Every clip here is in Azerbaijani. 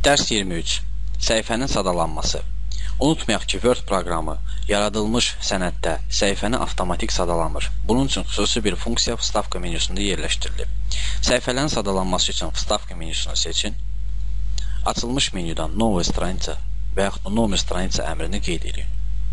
Dərs 23. Səhifənin sadalanması. Unutmayaq ki, Word proqramı yaradılmış sənəddə səhifəni avtomatik sadalamır. Bunun üçün xüsusi bir funksiya Vstavka menüsündə yerləşdirilib. Səhifələrin sadalanması üçün Vstavka menüsünü seçin. Açılmış menüdən Новая страница və yaxud da Номер страница əmrini qeyd edin.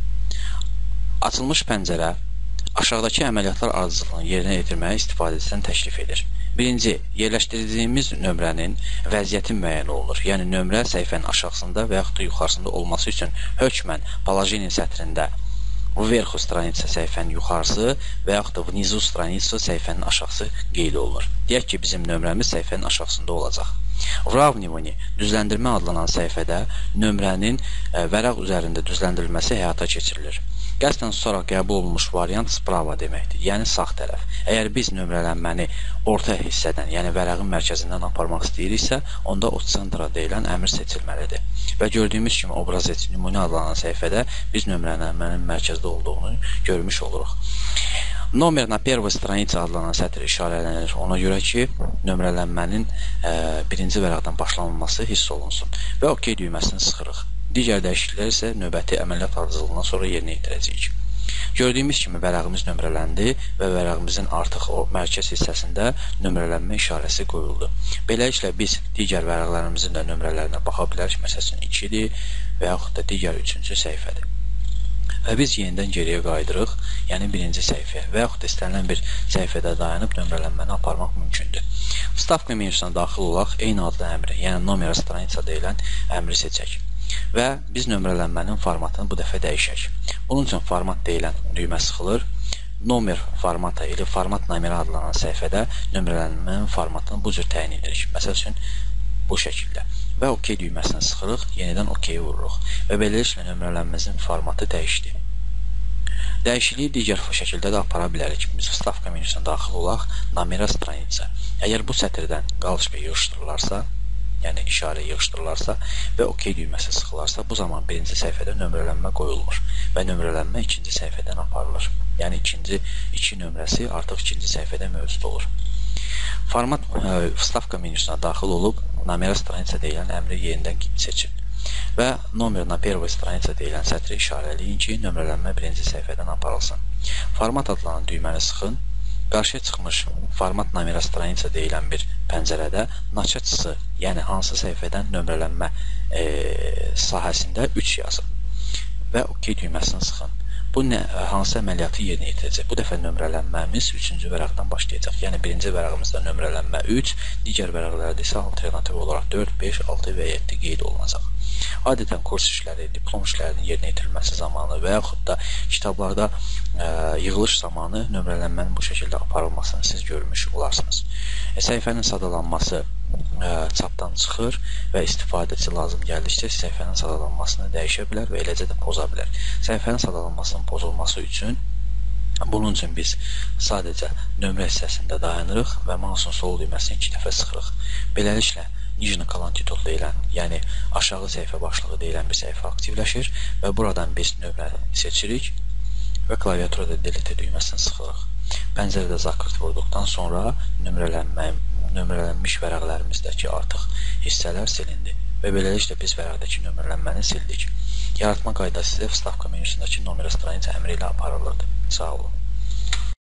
Açılmış pəncərə aşağıdakı əməliyyatlar ardıcıllığını yerinə yetirməyə istifadəçidən təklif edir. Birinci, yerləşdirəcəyimiz nömrənin vəziyyəti müəyyən olunur. Yəni, nömrə səhifənin aşağısında və yaxud da yuxarısında olması üçün hökmən Положение sətrində Вверху страница səhifənin yuxarısı və yaxud da Внизу страница səhifənin aşağısı qeyd olunur. Deyək ki, bizim nömrəmiz səhifənin aşağısında olacaq. Выравнивание, düzləndirmə adlanan səhifədə nömrənin vərəq üzərində düzləndirilməsi həyata keçirilir. Qəsdən tutaraq qəbul olunmuş variant sprava deməkdir, yəni sağ tərəf. Əgər biz nömrələnməni orta hissədən, yəni vərəqin mərkəzindən aparmaq istəyiriksə, onda o centra deyilən əmr seçilməlidir. Və gördüyümüz kimi obraz nümunə adlanan səhifədə biz nömrələnmənin mərkəzdə olduğunu görmüş oluruq. Номер на первой странице adlanan sətr işarələnir. Ona görə ki, nömrələnmənin birinci vərəqdən başlanılması hiss olunsun. Və OK düyməsini sıxırıq. Digər dəyişikliklər isə növbəti əməliyyat ardıcıllığından sonra yerinə yetirəcəyik. Gördüyümüz kimi vərəqimiz nömrələndi və vərəqimizin artıq o mərkəz hissəsində nömrələnmə işarəsi qoyuldu. Beləliklə biz digər vərəqlərimizin də nömrələrinə baxa bilərik. Məsələn 2-dir və yaxud da digər 3-cü səhifədir. Və biz yenidən geriyə qayıdırıq, yəni birinci səhifəyə və yaxud da istənilən bir səhifədə dayanıb nömrələnməni aparmaq mümkündür. Vstavka menüsünə daxil olaq, eyni adlı əmri, yəni Номер страница deyilən əmri seçək və biz nömrələnmənin formatını bu dəfə dəyişək. Bunun üçün format deyilən düymə sıxılır. Номер formata ilə format номера adlanan səhifədə nömrələnmənin formatını bu cür təyin edirik. Məsəl üçün bu şəkildə. Və OK düyməsini sıxırıq, yenidən OK-yi vururuq. Və beləliklə nömrələnməsinin formatı dəyişdi. Dəyişikliyi digər şəkildə də apara bilərik. Biz Vstavka menüsünə daxil olaq, Номера страница. Əgər bu sətirdən qalışqa yığışdırılarsa, yəni işarə yığışdırılarsa və OK düyməsi sıxılarsa, bu zaman birinci səhifədə nömrələnmə qoyulmur və nömrələnmə ikinci səhifədən aparılır. Yəni iki nömrəsi artıq ikinci səhifədə mövcud olur. Format Vstavka menüsünə daxil olub, Номера страница deyilən əmri yenidən seçin və Номер на первой странице deyilən sətri işarələyin ki, nömrələnmə birinci səhifədən aparılsın. Format adlanan düyməni sıxın. Qarşıya çıxmış format Номера страница deyilən bir pəncərədə načatçısı, yəni hansı səhifədən nömrələnmə sahəsində 3 yazın və OK düyməsini sıxın. Bu hansı əməliyyatı yerinə yetirəcək? Bu dəfə nömrələnməmiz 3-cü vərəqdən başlayacaq. Yəni birinci vərəqimizdə nömrələnmə 3, digər vərəqlərdə isə alternativ olaraq 4, 5, 6 və 7 qeyd olunacaq. Adətən kurs işləri, diplom işlərinin yerinə yetirilməsi zamanı və yaxud da kitablarda yığılış zamanı nömrələnmənin bu şəkildə aparılmasını siz görmüş olarsınız. Səhifənin sadalanması çapdan çıxır və istifadəçi lazım gəldikcə səhifənin sadalanmasını dəyişə bilər və eləcə də poza bilər. Səhifənin sadalanmasının pozulması üçün bunun üçün biz sadəcə nömrə hissəsində dayanırıq və mouse'un sol düyməsini 2 dəfə sıxırıq. Beləliklə Nijni kalan titul deyilən, yəni aşağı səhifə başlığı deyilən bir səhifə aktivləşir və buradan biz nömrə seçirik və klaviaturada delete düyməsini sıxırıq. Pəncərədə zakırt vurduqdan sonra nömrələnmiş vərəqlərimizdəki artıq hissələr silindi və beləliklə biz vərəqdəki nömrələnməni sildik. Yaratma qaydası isə Vstavka menüsündəki Номера страница əmri ilə aparılırdı. Sağ olun.